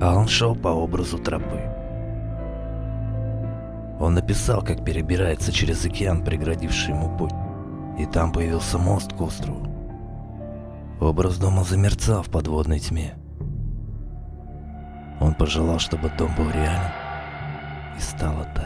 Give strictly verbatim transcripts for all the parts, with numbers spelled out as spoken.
А он шел по образу тропы. Он написал, как перебирается через океан, преградивший ему путь. И там появился мост к острову. Образ дома замерцал в подводной тьме. Он пожелал, чтобы дом был реален, и стало так.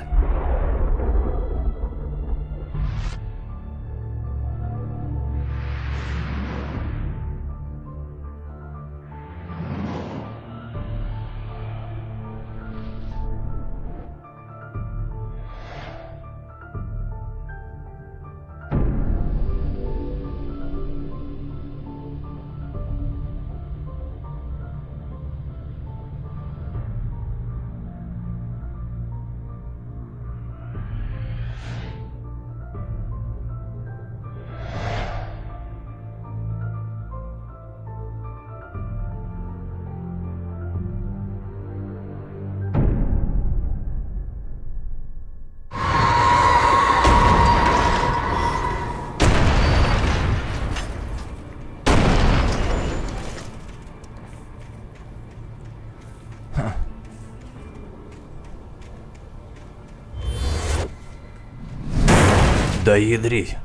Да ядрить.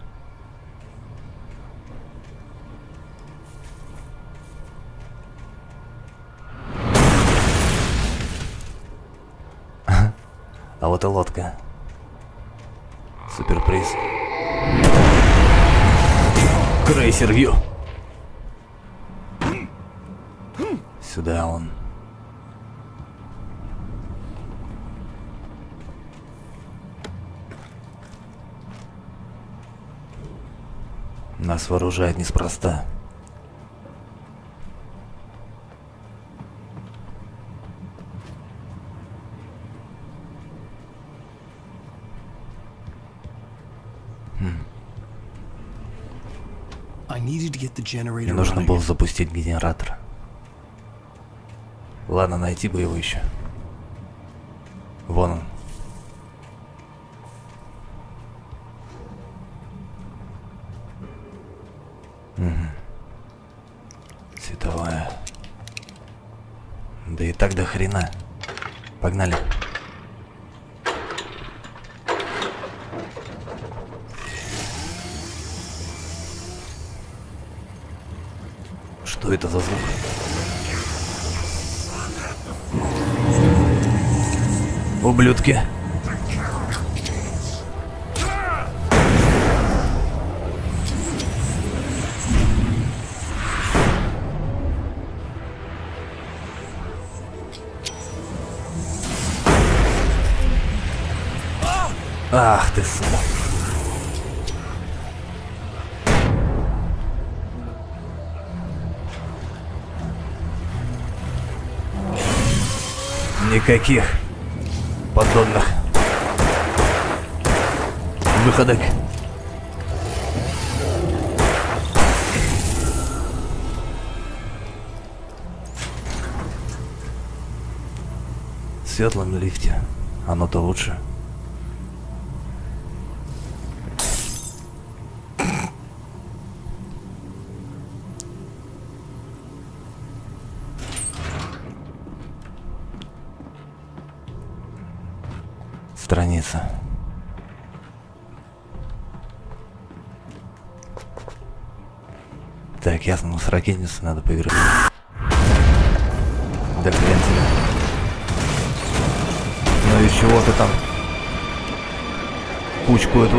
А вот и лодка. Суперприз. Крейсер Вью. Сюда он. Нас вооружают неспроста. Хм. Мне нужно было запустить генератор. Ладно, найти бы его еще. Вон он. Угу. Световая. Да и так до хрена. Погнали. Что это за звук? Ублюдки. Ах ты, сука. Никаких подобных выходок. В светлом лифте оно-то лучше. Страница. Так, ясно, ну с ракетницей надо поиграть. Да хрен тебе. Ну и чего ты там кучку эту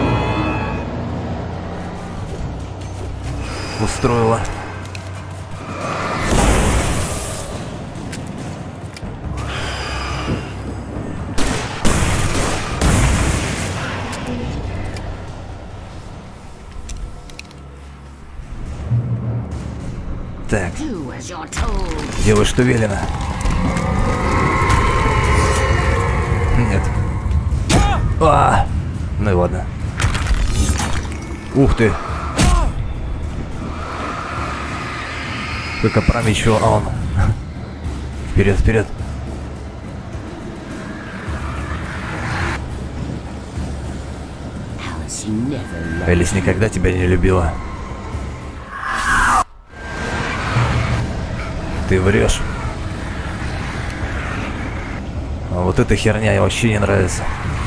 устроила? Так, делай, что велено. Нет. А, ну и ладно. Ух ты. Как опрометчиво, а он. Вперед, вперед. Элис никогда тебя не любила. Ты врешь. А вот эта херня вообще не нравится.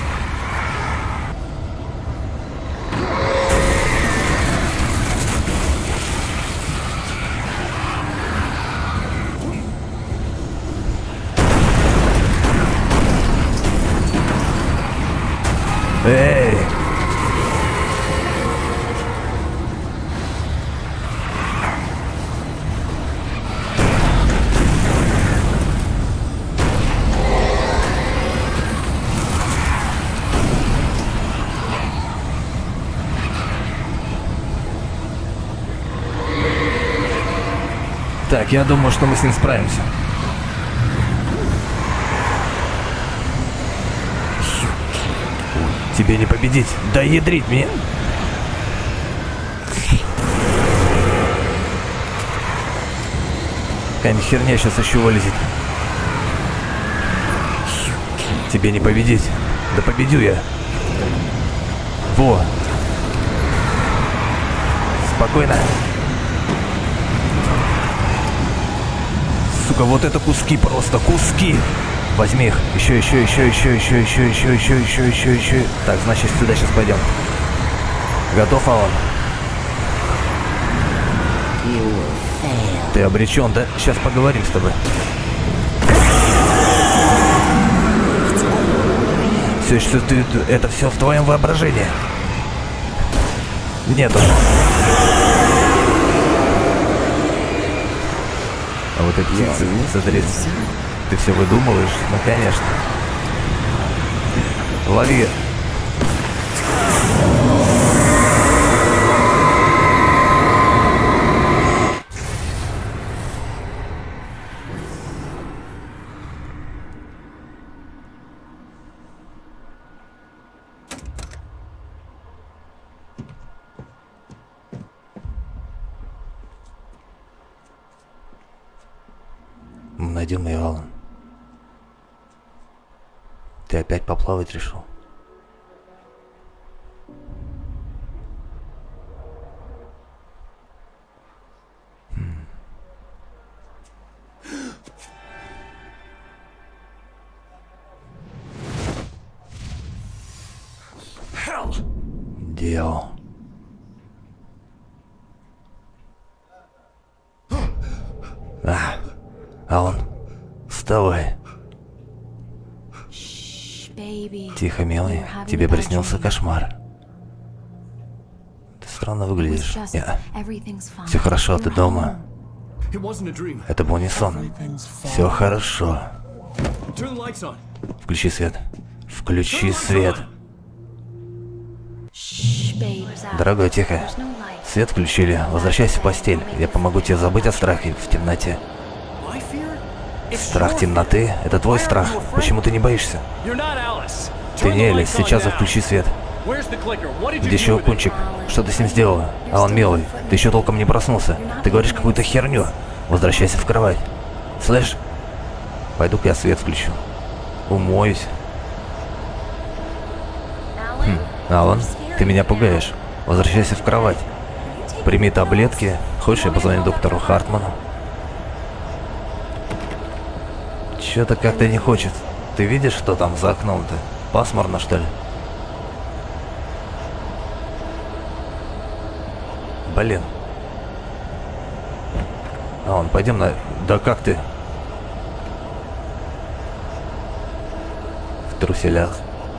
Эй! Так, я думаю, что мы с ним справимся. Тебе не победить. Да ядрить мне. Какая-нибудь херня сейчас еще вылезет. Тебе не победить. Да победю я. Во. Спокойно. Сука, вот это куски просто, куски. Возьми их. Еще, еще, еще, еще, еще, еще, еще, еще, еще, еще, еще. Так, значит, сюда сейчас пойдем. Готов, Алан? Ты обречен, да? Сейчас поговорим с тобой. Все, что ты... Это все в твоем воображении. Нет уже. А вот эти птицы, смотри, ты все выдумываешь? Ну, конечно. Лови. Мы найдем ее, Алан. Ты опять поплавать решил? Хм. Дьявол. А, Алан, вставай. Тихо, милый, тебе приснился кошмар. Ты странно выглядишь. Я... Все хорошо, ты дома. Это был не сон. Все хорошо. Включи свет. Включи свет. Дорогой, тихо. Свет включили. Возвращайся в постель. Я помогу тебе забыть о страхе в темноте. Страх темноты — это твой страх. Почему ты не боишься? Ты не Элис. Сейчас же включи свет. Где Щелкунчик? Что ты с ним сделала? Алан, милый, ты еще толком не проснулся. Ты говоришь какую-то херню. Возвращайся в кровать. Слышь? Пойду-ка я свет включу. Умоюсь. Хм. Алан, ты меня пугаешь. Возвращайся в кровать. Прими таблетки. Хочешь, я позвоню доктору Хартману? Что-то как-то не хочет. Ты видишь, что там за окном-то? Пасмурно, что ли? Блин. А вон, пойдем на... Да как ты? В труселях.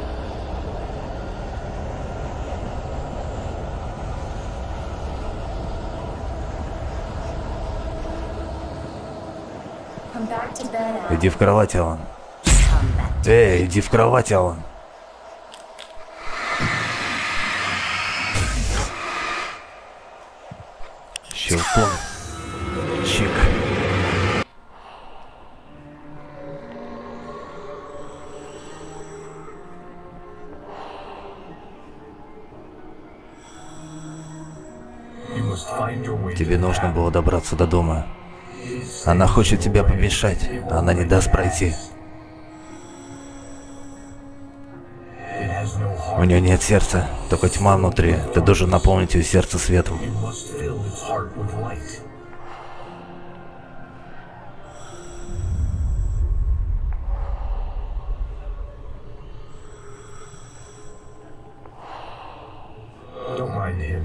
Иди в кровать, Алан. Эй, иди в кровать, Алан. Щелкун. Чик. Тебе нужно было добраться до дома. Она хочет тебя помешать, она не даст пройти. У нее нет сердца, только тьма внутри. Ты должен наполнить ее сердце светом.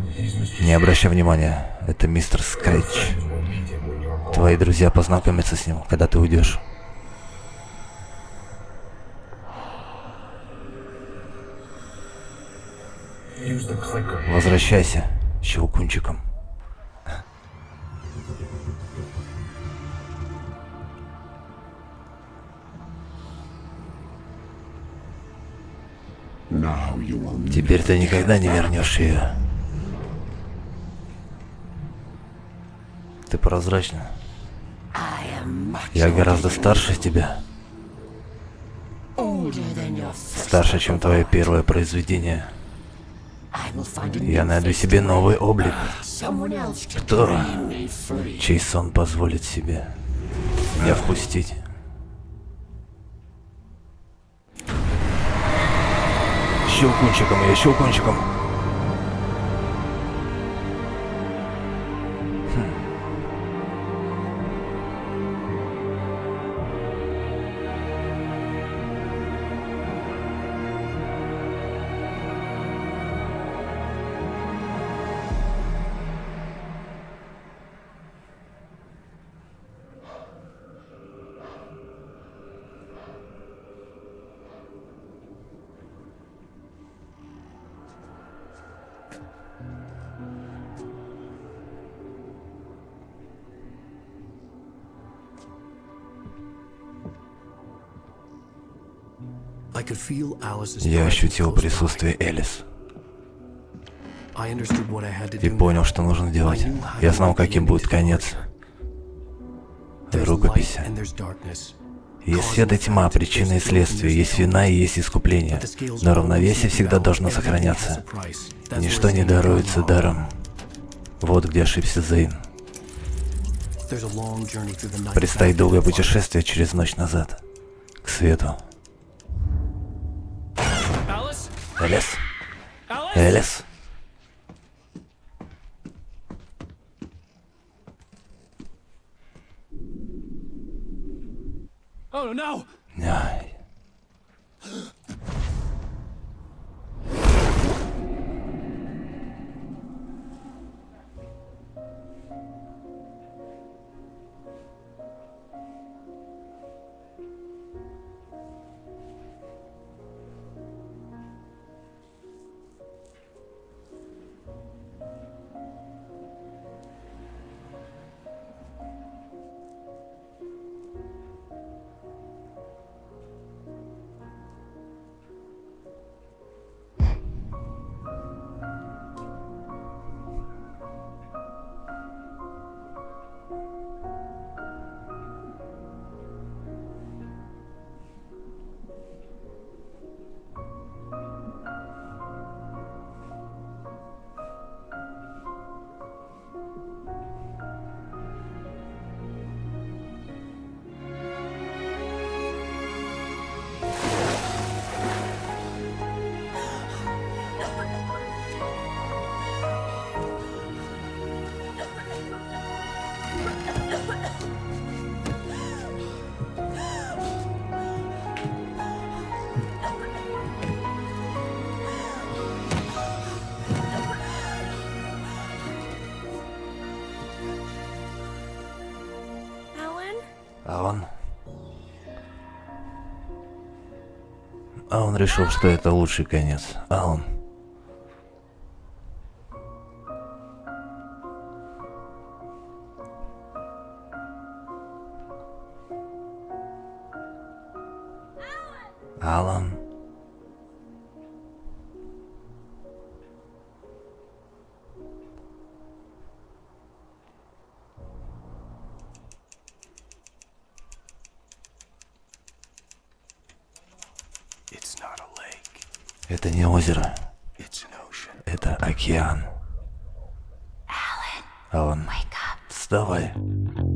Не обращай внимания, это мистер Скретч. Твои друзья познакомятся с ним, когда ты уйдешь. Возвращайся, щелкунчиком. Теперь ты никогда не вернешь ее. Ты прозрачна. Я гораздо старше тебя. Старше, чем твое первое произведение. Я найду себе новый облик. Кто? Чей сон позволит себе меня впустить? Щелкунчиком ее, щелкунчиком. Я ощутил присутствие Элис и понял, что нужно делать. Я знал, каким будет конец рукописи. Есть свет и тьма, причина и следствие, есть вина и есть искупление. Но равновесие всегда должно сохраняться. Ничто не даруется даром. Вот где ошибся Зейн. Предстоит долгое путешествие через ночь назад, к свету. Элис? Элис? Ай. А он... А он решил, что это лучший конец. А он... Алан... Это не озеро. Это океан. Алан, вставай.